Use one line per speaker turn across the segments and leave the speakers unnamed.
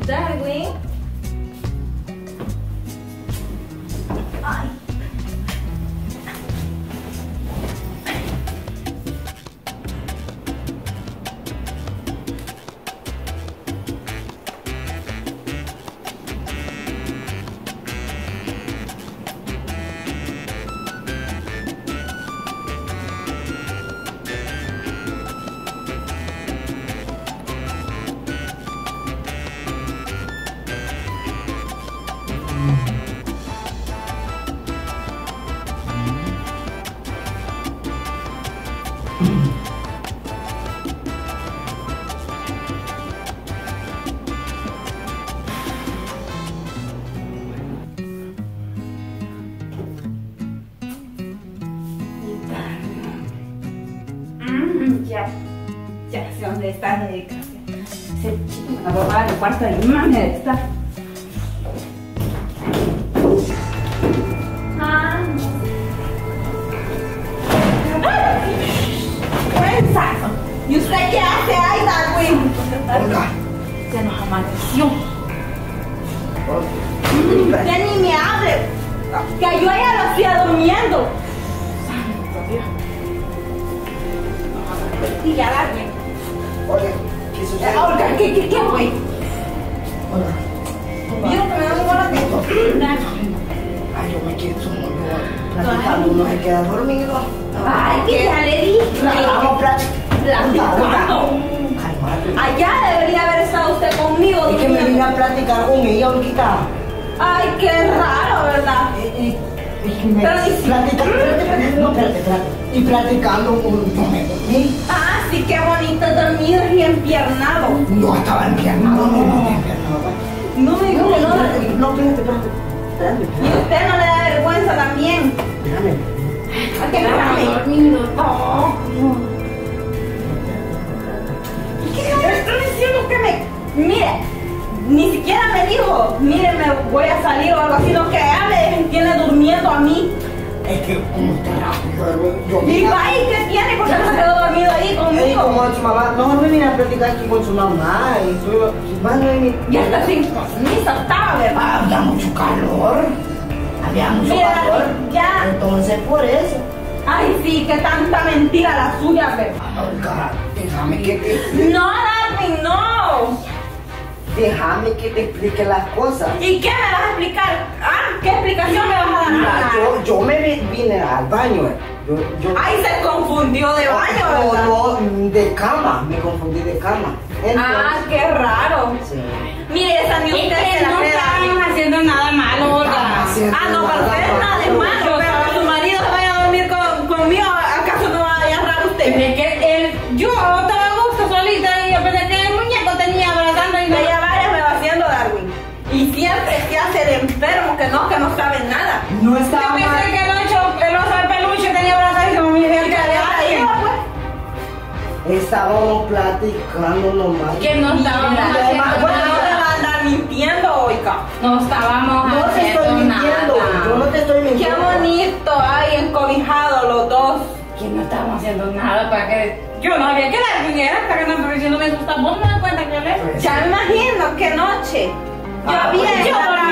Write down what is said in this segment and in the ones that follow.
Darwin. Ay. Ya sé dónde está la dedicación. Ese chico me va a robar el cuarto de mi mamá, ¿dónde está? ¡Mensazo! ¿Y usted qué hace ahí, Darwin?
Olga.
Se nos amaneció. Usted ni me hable. Que yo ya lo hacía durmiendo. Y ya Darwin.
Oye, ¿qué sucede?
Olga, ¿qué fue?
Olga.
¿Vieron que me da un buen ratito?
Ay, yo me quedo solo, platicando, uno se queda dormido.
Ay, que ya le dije.
Vamos,
Platicando.
Cálmate.
Allá debería haber estado usted conmigo.
Es que me vine a platicar con ella, Olguita.
Ay, qué raro, ¿verdad?
Y platicando no me dormí.
Ah, sí, qué bonito dormido y empiernado.
No estaba empiernado, no empiernado.
No me dijo que no.
No, espérate.
Y usted no le da vergüenza también.
Espérame.
¿A qué me dormido? No. ¿Qué me está diciendo que me... Mire, ni siquiera me dijo, mire, me voy a salir o algo así, lo que ella me tiene durmiendo a mí.
Es que como yo
¿Y va y qué tiene? ¿Por qué no se quedó dormido ahí conmigo?
como su mamá, no me vine a platicar aquí con su mamá y su hermano y mi...
Ya está sin compromiso, estaba, ¿verdad?
Había mucho calor.
Mira, ya.
Entonces por eso.
Ay, sí, qué tanta mentira la suya, ¿verdad?
Olga, déjame que te...
No, Darwin, no.
Déjame que te explique las cosas.
¿Y qué me vas a explicar? Ah, ¿qué explicación me vas a dar?
Mira, yo me vine al baño.
Ay, se confundió de baño, ¿verdad?
No, de cama. Me confundí de cama. Entonces,
Ah, qué raro.
sí.
Mire, esa ni usted se la
no
queda.
estábamos haciendo nada malo, Olga.
Ah, no, para usted nada de malo, pero que su marido se vaya a dormir conmigo, ¿acaso no va a agarrar usted?
Es que yo estaba a gusto solita y yo pensé que el muñeco tenía abrazando y no.
Ella varias me va haciendo, Darwin. Y siempre se hace de enfermo, que no sabe nada.
No
Yo
estaba
pensé
mal.
que el oso de peluche tenía abrazado y como mi hija
Estábamos platicando nomás.
que no estábamos haciendo
Bueno, no te
nada.
va a andar mintiendo, oiga.
No estábamos
No te estoy
haciendo
mintiendo. Yo no
nada.
te estoy
Qué
mintiendo.
bonito, ay, encobijados los dos.
Que no estábamos haciendo nada para que yo no había que dar dinero hasta que no me diciendo me gusta. ¿Vos me das cuenta que le?
Pues,
Ya me imagino, qué noche.
Ah,
Yo bien,
pues,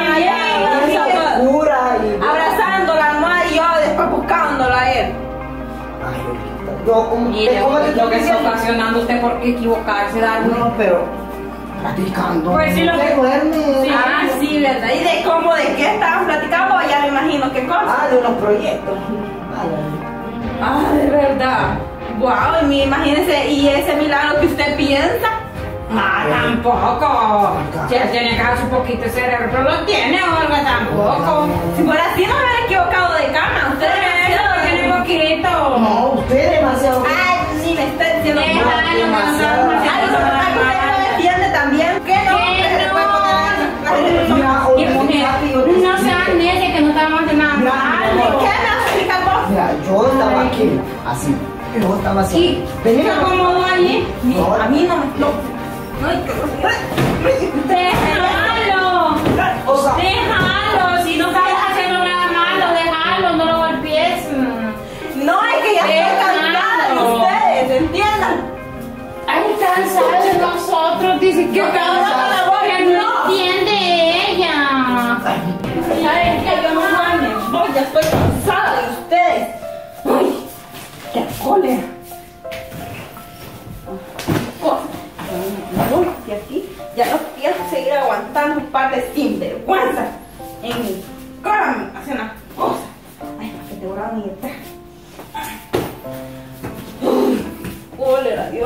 segura y...
abrazando la almohada y yo después buscándola a él.
Ay, Olguita, yo como...
Mire,
¿cómo te
lo
estoy
que está
diciendo?
ocasionando usted por equivocarse, Darwin.
No, pero... Platicando.
Pues sí, lo que-
¿Te duermes?
Sí.
Ah, sí, ¿verdad? ¿Y de cómo, de qué estaban platicando? Ya me imagino qué cosa.
Ah, de unos proyectos.
Ah, de verdad. Wow, imagínese, y ese milagro que usted piensa.
Ah, tampoco. Si él tiene casi un poquito de cerebro, pero lo tiene, Olga, tampoco.
Si fuera así no me hubiera equivocado de cama. Usted
Tiene poquito.
No, usted demasiado...
Ay, sí, me está diciendo que no.
Déjalo, que no estamos
Ay,
haciendo
no,
nada
usted
malo.
lo defiende también. ¿Qué no?
¿Qué no?
Mira,
Y mujer, no seas necia que no estamos haciendo nada
Mira,
malo.
¿Qué me vas a explicar vos?
Mira, yo estaba aquí, así. Yo estaba así.
Sí,
Vení,
se acomodó allí.
No,
A mí no me... No,
Déjalo.
O sea,
Déjalo. Si no estás haciendo nada malo, déjalo, no lo golpees.
no, es que ya estoy cansada de ustedes, ¿entiendan?
Ay, cansada de nosotros, dice que
No,
cada
no,
que no bien de ella.
¿Saben qué? Yo no mames. Voy, ya estoy cansada de ustedes. Ay, qué cólera. Me voy de aquí. Ya no quiero seguir aguantando un par de sinvergüenzas en mi cara. Me hacen las cosas. Ay, para que te voy a mirar. Cólera, Dios.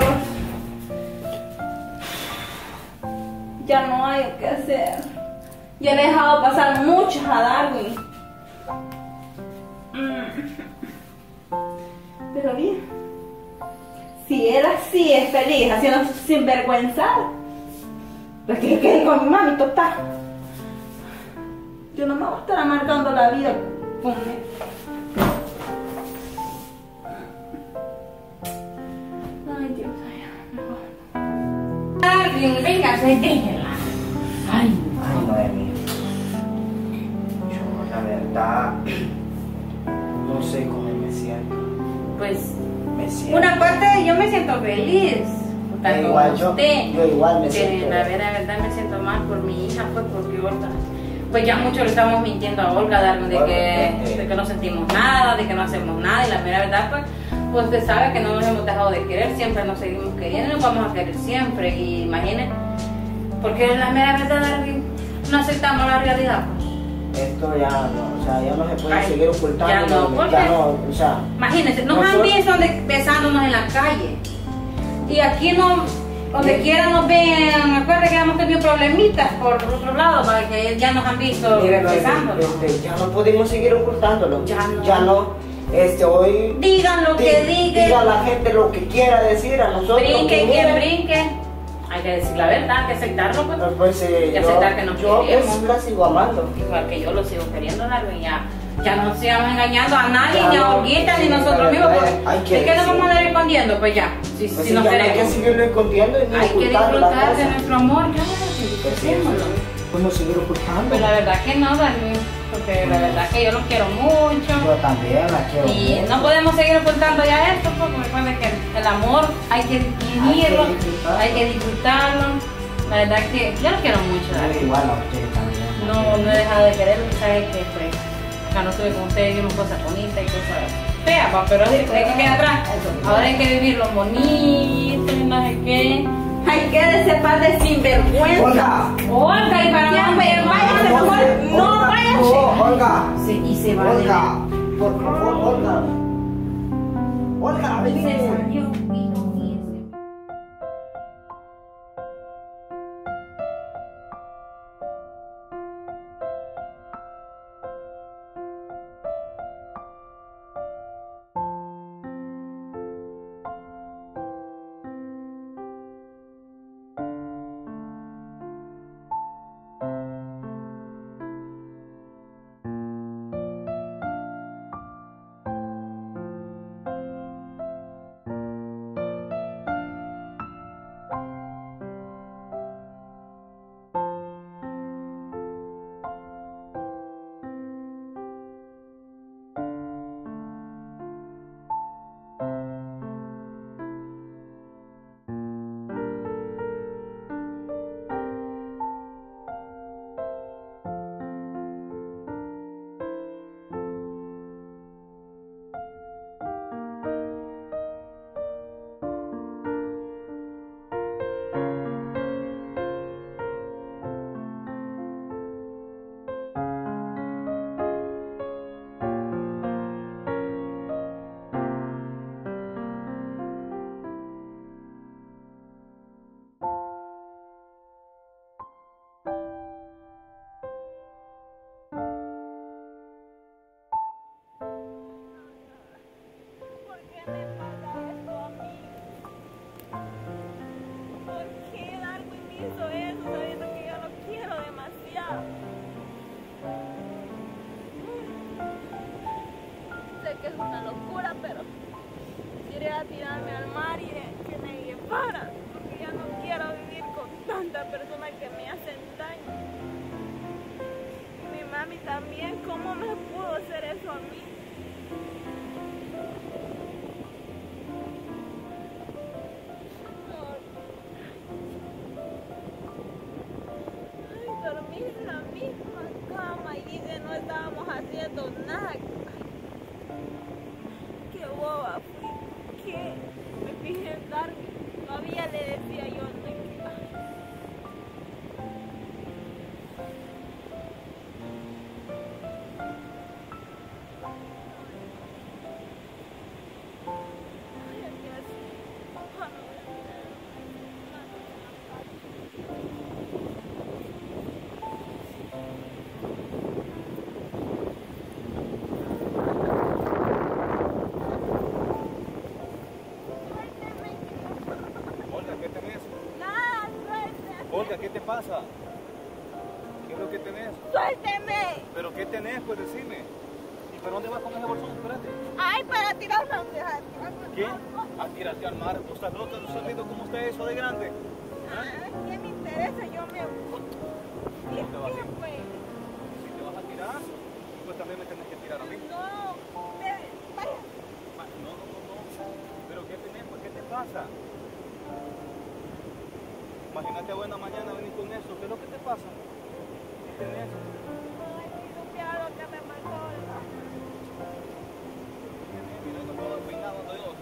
Ya no hay qué hacer. Ya he dejado pasar muchas a Darwin. Pero bien, si él así es feliz haciendo sinvergüenzada, pues que quede con mi mami total. Yo no me voy a estar amargando la vida con él. Ay, Dios mío.
Darwin, venga, déjela. Ay,
Ay, Noemi. Yo, la verdad, no sé cómo me siento.
pues,
Me siento.
una parte yo me siento feliz. Tanto
Igual
como
yo
usted.
igual me
Pero
siento.
la verdad me siento mal por mi hija, pues porque Olga, pues ya mucho le estamos mintiendo a Olga, Darwin, de que no sentimos nada, de que no hacemos nada, y la mera verdad, pues usted sabe que no nos hemos dejado de querer, siempre nos seguimos queriendo y nos vamos a querer siempre, y imagínense, porque la mera verdad, Darwin, no aceptamos la realidad, pues.
Esto ya no, o sea, ya no se puede
Ay,
seguir ocultando.
ya no, ¿por
ya
qué?
no, o sea.
Imagínense, nos han
nosotros-
visto besándonos en la calle, y aquí no, donde quiera nos ven. Acuérdense que hemos tenido problemitas por otro lado, para que ya nos han visto
Mire, Noemi,
besándonos.
ya no podemos seguir ocultándolo.
Ya no.
Hoy.
Digan lo que digan.
Diga la gente lo que quiera decir a nosotros.
Brinque
que
quien
mire,
brinque. Hay que decir la verdad, hay que aceptarlo, pues.
Pues,
Y aceptar que nos
yo
queremos.
pues, la sigo amando.
Igual que yo lo sigo queriendo, Darwin. Ya no sigamos engañando a nadie,
Ya
ni a
no,
Olguita, ni
sí,
nosotros
pero
mismos.
hay
Porque
que
¿de qué nos
decir.
vamos a andar escondiendo? Pues ya, si
Pues,
no
ya no hay que
queremos.
seguirlo escondiendo y ni
Hay que
ocultando la
disfrutar de
cosa.
nuestro amor, ya,
Pues,
disfrutémoslo.
podemos seguir ocultando.
Pues la verdad que no, Darwin, porque la verdad que yo los quiero mucho.
Yo también la quiero.
Y
mucho.
no podemos seguir ocultando ya esto, porque recuerden que el amor hay que vivirlo, hay que disfrutarlo. La verdad que yo los quiero mucho,
Yo
Darwin.
igual a usted también.
No he dejado de quererlo, sabes que pues, cuando estuve con ustedes vimos cosas bonitas y cosas feas, pa, pero hay que quedar atrás. Ahora hay que vivir lo bonito y no sé qué.
Ay, quédese par de sinvergüenza.
Olga.
Olga, y para
Ya,
dónde
váyase, mejor. No, váyase.
Olga.
Y se va de
Olga. Por favor, Olga. Olga, vení.
Se salió y no hice.
¿Por qué me pasa esto a mí? ¿Por qué Darwin me hizo eso sabiendo que yo lo quiero demasiado? Sé que es una locura, pero quisiera tirarme al mar y que me llevaran, porque ya no quiero vivir con tantas personas que me hacen daño. Mi mami también, ¿cómo me pudo hacer eso a mí? Ay,
Olga, ¿qué te pasa? ¿Qué es lo que tenés?
¡Suélteme!
¿Pero qué tenés? Pues decime. ¿Y para dónde vas con ese bolsón? Espérate.
¡Ay, para tirarme a tirarme!
¿Qué? A tirarte al mar. ¿Tú estás loca? ¿No estás viendo cómo está eso de grande?
Ay, ¿qué me interesa? Yo me... ¿Qué
te vas a ir?
pues?
Si te vas a tirar, pues también me tenés que tirar a mí.
No, vaya.
No. ¿Pero qué tenés? Pues, ¿qué te pasa? Imagínate buena mañana venir con eso. ¿Qué es lo que te pasa? ¿Qué tenés?
Ay, si supiera lo que me mandó.
Mira, no puedo peinado de Dios.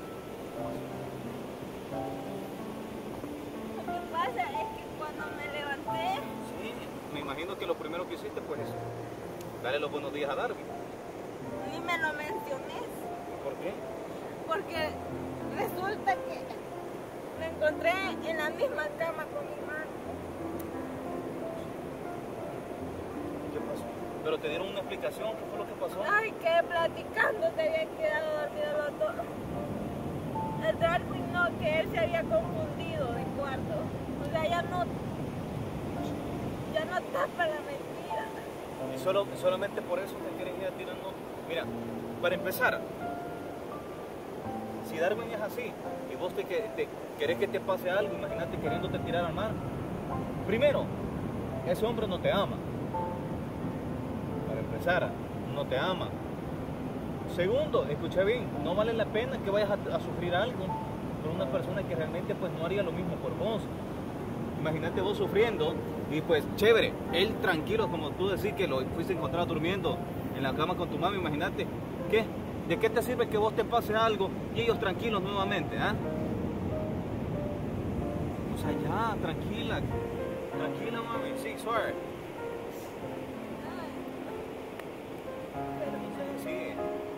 Lo que pasa es que cuando me levanté,
Sí, me imagino que lo primero que hiciste pues es darle los buenos días a Darby.
ni me lo mencioné.
¿Por qué?
Porque resulta que me encontré en la misma cama con mi hermano.
¿Qué pasó? ¿Pero te dieron una explicación? ¿Qué fue lo que pasó?
Ay, que platicando se habían quedado dormidos los dos. El Darwin no, que él se había confundido de cuarto. O sea, ya no tapa la mentira.
Y solamente por eso te quieres ir a tirar, no. Mira, para empezar, si Darwin es así y vos te querés que te pase algo, imagínate queriéndote tirar al mar. Primero, ese hombre no te ama. Para empezar, no te ama. Segundo, escucha bien, no vale la pena que vayas a sufrir algo por una persona que realmente pues no haría lo mismo por vos. Imagínate vos sufriendo y pues chévere, él tranquilo, como tú decís que lo fuiste a encontrar durmiendo en la cama con tu mami, imagínate, ¿qué? ¿De qué te sirve que vos te pase algo y ellos tranquilos nuevamente, ah? O sea, ya, tranquila mami, sí, suave. Pero no seas así.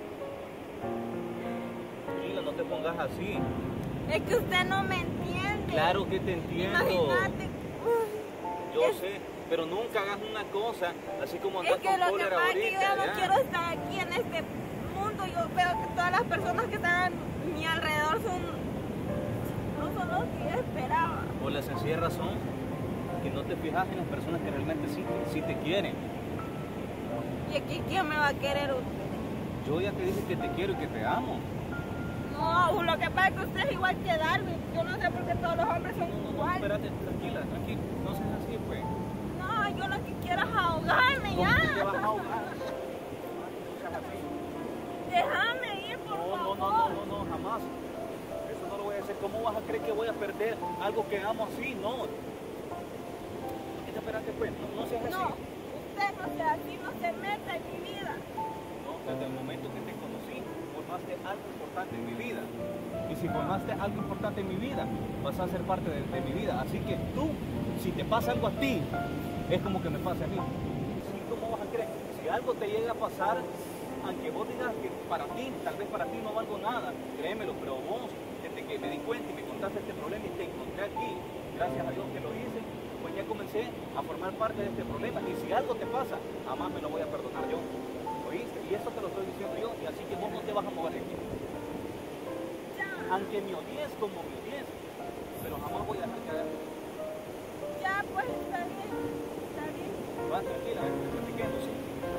Tranquila, no te pongas así.
Es que usted no me entiende.
Claro que te entiendo.
Imagínate.
Yo sé, pero nunca hagas una cosa así como
Es
andas
que
con
lo que
cólera
pasa es que yo ya
ahorita,
no quiero estar aquí en este mundo. Yo veo que todas las personas que están a mi alrededor no son los que yo esperaba.
Por la sencilla razón que no te fijas en las personas que realmente sí te quieren.
¿Y aquí quién me va a querer usted?
Yo ya te dije que te quiero y que te amo.
No, lo que pasa es que usted es igual que Darwin. Yo no sé por qué todos los hombres son
No,
iguales.
espérate, tranquila, no seas así, pues.
No, yo lo que quiero es ahogarme
¿Cómo
ya.
que te vas a ahogar? No seas así.
Déjame ir, por favor.
No, jamás. Eso no lo voy a hacer. ¿Cómo vas a creer que voy a perder algo que amo así? No. Espérate, pues, no seas así.
No, usted no sea así, no se meta en mi vida.
No, desde el momento que te conocí, formaste algo importante en mi vida. Y si formaste algo importante en mi vida, vas a ser parte de mi vida. Así que tú, si te pasa algo a ti, es como que me pase a mí. ¿Sí? ¿Cómo vas a creer? Si algo te llega a pasar, aunque vos digas que para ti, tal vez para ti no valgo nada, créemelo, pero vos, desde que me di cuenta y me contaste este problema y te encontré aquí, gracias a Dios que lo hice, pues ya comencé a formar parte de este problema. Y si algo te pasa, jamás me lo voy a perdonar yo. ¿Oíste? Y eso te lo estoy diciendo yo, y así que vos no te vas a mover de aquí. Aunque me odies como me odies, pero jamás voy a dejar caer.
Ya, pues está bien, está bien.
Va, tranquila, platiquemos, ¿sí?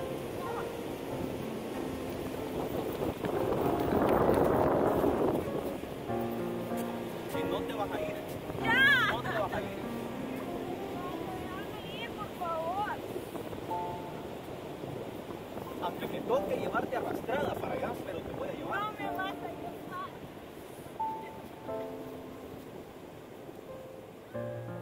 Si no te vas a ir.
¡Ya!
No te vas a ir.
Déjame ir, por favor.
Aunque me toque llevarte arrastrada para allá, pero te voy a llevar.
No me vas a llevar.